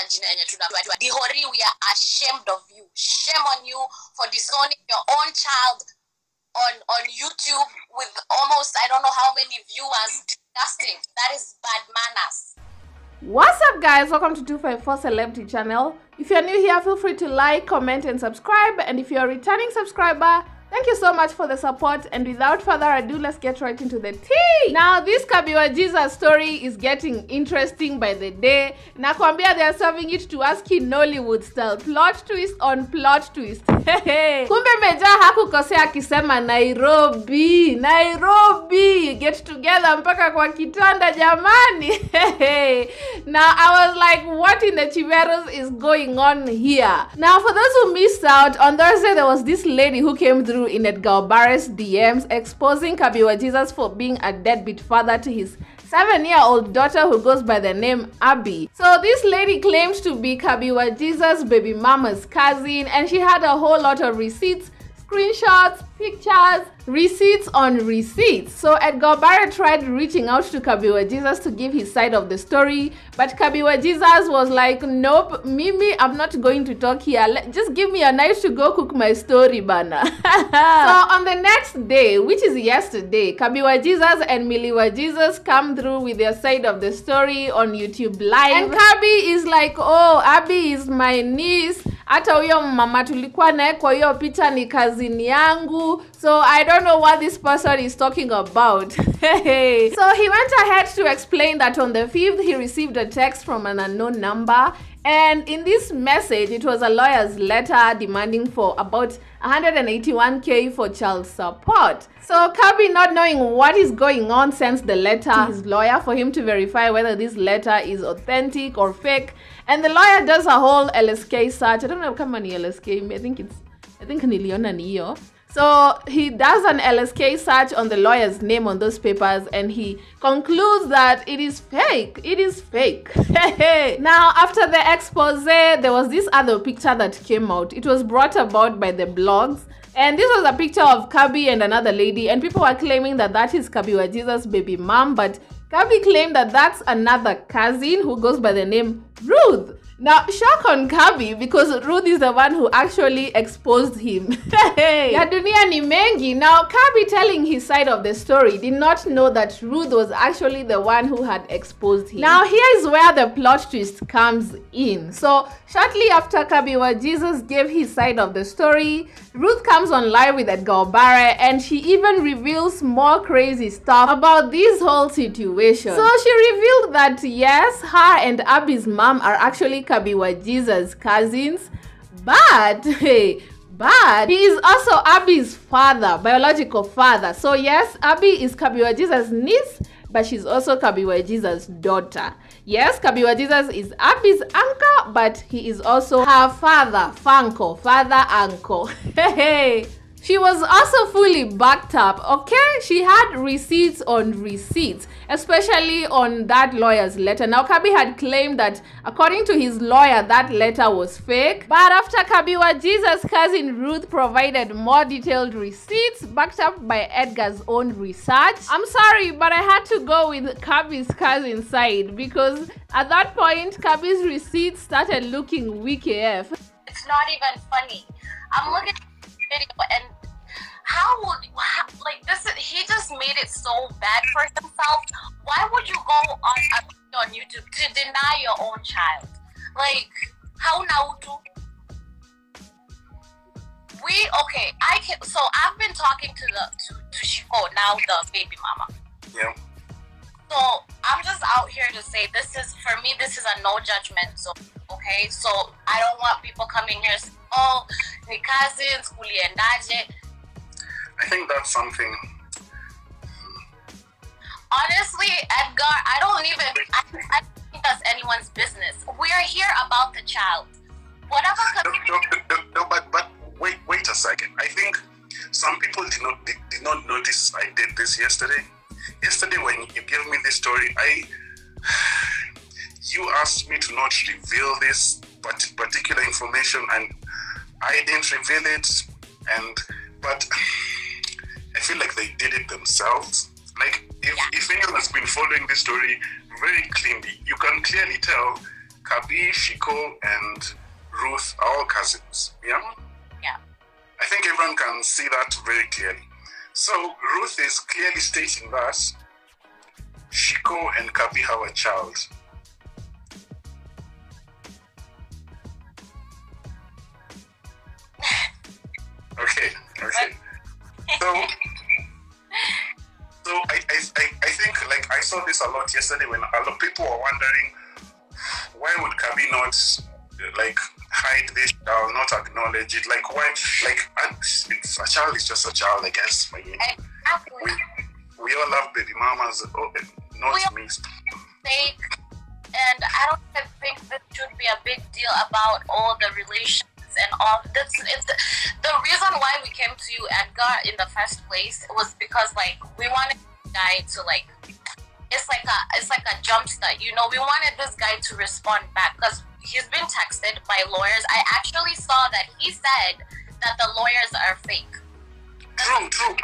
Dihori, we are ashamed of you. Shame on you for disowning your own child on YouTube with almost I don't know how many viewers. Disgusting. That is bad manners. What's up, guys? Welcome to 254 Celebrity Channel. If you're new here, feel free to like, comment, and subscribe. And if you're a returning subscriber, thank you so much for the support. And without further ado, let's get right into the tea. Now, this Kabiwa Jesus story is getting interesting by the day. Nakwambia, they are serving it to us in Nollywood style. Plot twist on plot twist. Kumbe Meja hakukosea akisema Nairobi. Nairobi. Get together mpaka kwa kitanda jamani. Now, I was like, what in the Chiveros is going on here? Now, for those who missed out, on Thursday, there was this lady who came through in Edgar Barre's DMs exposing Kabiwa Jesus for being a deadbeat father to his 7-year-old daughter who goes by the name Abby. So this lady claimed to be Kabiwa Jesus' baby mama's cousin, and she had a whole lot of receipts, screenshots, pictures, receipts on receipts. So Edgar Barre tried reaching out to Kabiwa Jesus to give his side of the story, but Kabiwa Jesus was like, nope, Mimi, I'm not going to talk here. Just give me a night to go cook my story, bana. So on the next day, which is yesterday, Kabiwa Jesus and Miliwa Jesus come through with their side of the story on YouTube Live. And Kabi is like, oh, Abby is my niece. Hata huyo mama tulikuwa naye kwa hiyo picha ni kazini yangu. So I don't know what this person is talking about. So he went ahead to explain that on the 5th he received a text from an unknown number, and in this message it was a lawyer's letter demanding for about 181k for child support. So Kabi, not knowing what is going on, sends the letter to his lawyer for him to verify whether this letter is authentic or fake. And the lawyer does a whole LSK search. I don't know how many LSK. I think niliona ni hiyo. So he does an LSK search on the lawyer's name on those papers, and he concludes that it is fake. It is fake. Now, after the expose, there was this other picture that came out. It was brought about by the blogs. And this was a picture of Kabi and another lady, and people were claiming that that is Kabiwa Jesus' baby mom, but Kabi claimed that that's another cousin who goes by the name Ruth. Now, shock on Kabi because Ruth is the one who actually exposed him. Ya dunia ni mengi. Now, Kabi, telling his side of the story, did not know that Ruth was actually the one who had exposed him. Now, here is where the plot twist comes in. So, shortly after Kabiwa Jesus gave his side of the story, Ruth comes on live with Edgar Barre, and she even reveals more crazy stuff about this whole situation. So she revealed that yes, her and Abby's mom are actually Kabiwa Jesus' cousins, but he is also Abby's father, biological father. So yes, Abby is Kabiwa Jesus' niece, but she's also Kabiwa Jesus' daughter. Yes, Kabiwa Jesus is Abby's uncle, but he is also her father, Fanko, father-uncle. She was also fully backed up, okay? She had receipts on receipts, especially on that lawyer's letter. Now, Kabi had claimed that, according to his lawyer, that letter was fake. But after Kabiwa Jesus' cousin Ruth provided more detailed receipts, backed up by Edgar's own research, I'm sorry, but I had to go with Kabi's cousin's side, because at that point, Kabi's receipts started looking weak AF. It's not even funny. I'm looking at the video and like this is, he just made it so bad for himself. Why would you go on YouTube to deny your own child? Like, how now to so I've been talking to Shiko, now the baby mama. Yeah. So I'm just out here to say this is a no judgment zone. Okay, so I don't want people coming here saying, oh, the cousins, kuliendaje. I think that's something. Honestly, Edgar, I don't think that's anyone's business. We are here about the child. Whatever. No, but wait a second. I think some people did not notice I did this yesterday. Yesterday, when you gave me this story, you asked me to not reveal this particular information, and I didn't reveal it. But I feel like they did it themselves. Like if anyone has been following this story very cleanly, you can clearly tell Kabi, Shiko, and Ruth are all cousins. Yeah? Yeah. I think everyone can see that very clearly. So Ruth is clearly stating that Shiko and Kabi have a child. Okay. So I think, like, I saw this a lot yesterday when a lot of people were wondering, why would Kabi not, like, hide this child, not acknowledge it? Like, why? Like, it's a child is just a child, I guess. Exactly. We all love baby mamas, not me. And I don't even think this should be a big deal about all the relations and all this. The reason why we came to you, Edgar, in the first place was because, like, we wanted this guy to, like, it's like a jump start, you know. We wanted this guy to respond back because he's been texted by lawyers. I actually saw that he said that the lawyers are fake. True.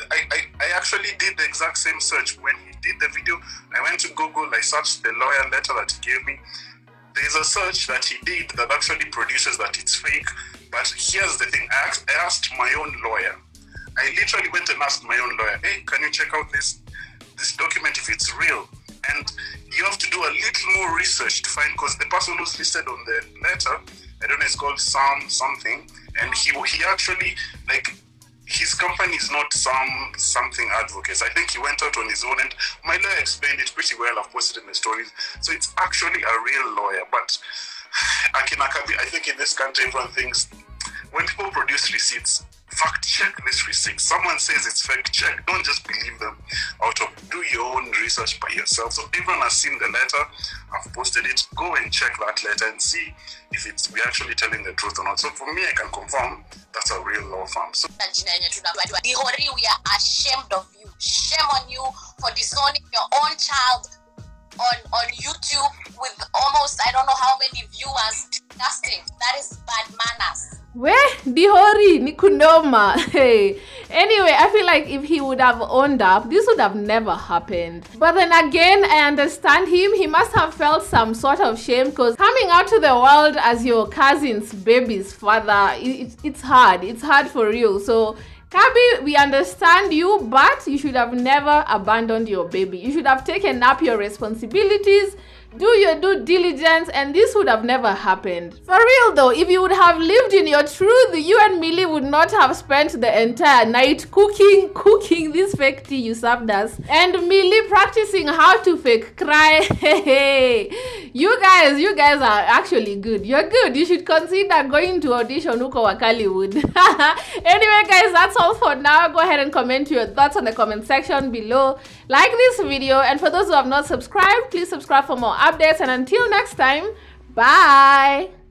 I actually did the exact same search when he did the video. I went to Google, I searched the lawyer letter that he gave me. There's a search that he did that actually produces that it's fake. But here's the thing, I asked my own lawyer. I literally went and asked my own lawyer, hey, can you check out this document if it's real? And you have to do a little more research to find, because the person who's listed on the letter, I don't know, it's called Sam something, and he actually, like, his company is not something advocates. I think he went out on his own, and my lawyer explained it pretty well. I've posted in the stories. So it's actually a real lawyer. But Akina Kabi, I think in this country, everyone thinks when people produce receipts, fact check this receipt. Someone says it's fake, check. Don't just believe them. Do your own research by yourself. So everyone has seen the letter. I've posted it. Go and check that letter and see if we're actually telling the truth or not. So for me, I can confirm that's a real law firm. So Dihori, we are ashamed of you. Shame on you for disowning your own child on YouTube with almost, I don't know how many viewers. Disgusting. That is bad manners. Where Dihori Nikundoma. Hey. Anyway, I feel like if he would have owned up, this would have never happened. But then again, I understand him. He must have felt some sort of shame, because coming out to the world as your cousin's baby's father, it's hard. It's hard for real. So Kabi, we understand you, but you should have never abandoned your baby. You should have taken up your responsibilities, do your due diligence, and this would have never happened. For real though, if you would have lived in your truth, you and Millie would not have spent the entire night cooking this fake tea you served us, and Millie practicing how to fake cry. You guys are actually good. You're good. You should consider going to audition Uko Wakaliwood. Anyway guys, that's all for now. Go ahead and comment your thoughts on the comment section below. Like this video, and for those who have not subscribed, please subscribe for more updates, and until next time, bye.